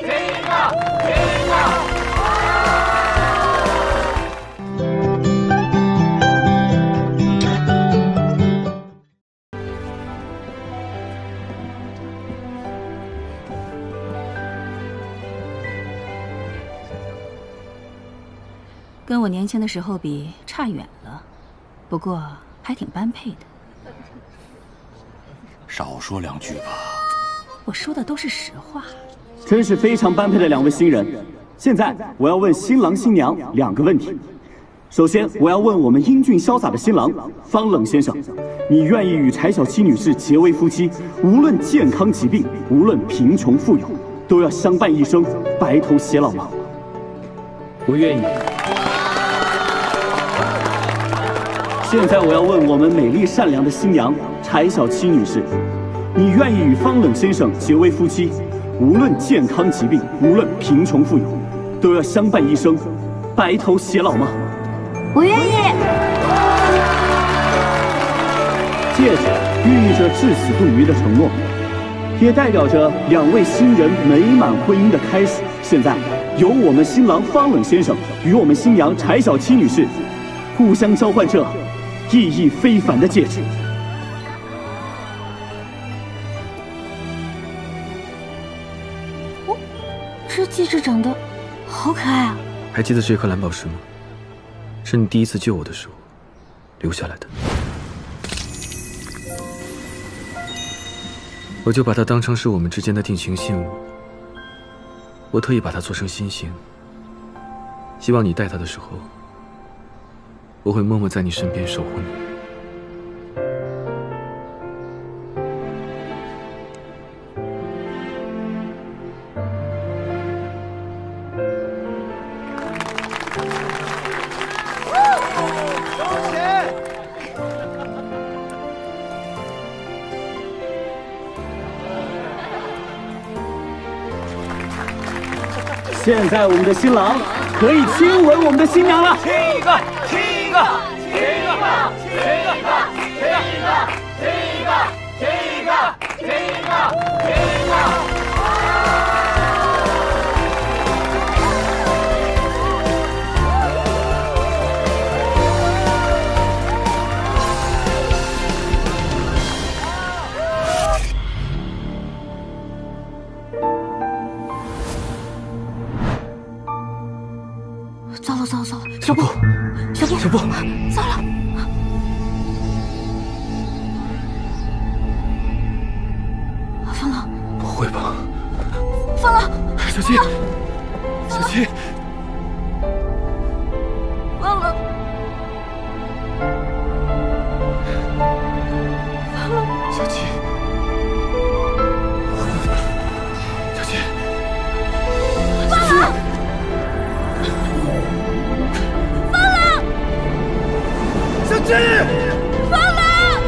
跟我年轻的时候比，差远了，不过还挺般配的。 少说两句吧。 我说的都是实话。 真是非常般配的两位新人。现在我要问新郎新娘2个问题。首先，我要问我们英俊潇洒的新郎方冷先生，你愿意与柴小七女士结为夫妻，无论健康疾病，无论贫穷富有，都要相伴一生，白头偕老吗？ 我愿意。 现在我要问我们美丽善良的新娘柴小七女士，你愿意与方冷先生结为夫妻，无论健康疾病，无论贫穷富有，都要相伴一生，白头偕老吗？ 我愿意。 戒指寓意着至死不渝的承诺，也代表着2位新人美满婚姻的开始。现在，由我们新郎方冷先生与我们新娘柴小七女士互相交换这 意义非凡的戒指。 哦，这戒指长得好可爱啊！ 还记得这颗蓝宝石吗？是你第一次救我的时候留下来的。我就把它当成是我们之间的定情信物。我特意把它做成心形，希望你戴它的时候，我会默默在你身边守护你。 现在我们的新郎可以亲吻我们的新娘了。 亲一个，亲一个，亲一个，亲一个，亲一个，亲一个，亲一个，亲一个，亲一个。 糟了糟了糟了，小布，小布， 小布， 糟了！方冷， 不会吧？ 方冷， 小七，小七， 方冷，方冷， 小七，小七， 方冷。 小七， 方冷，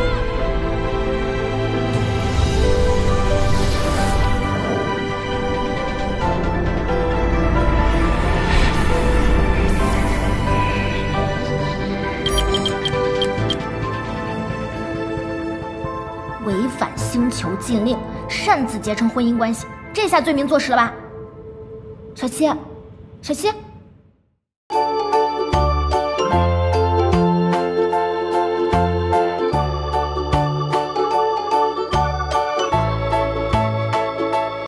违反星球禁令，擅自结成婚姻关系，这下罪名坐实了吧？小七，小七。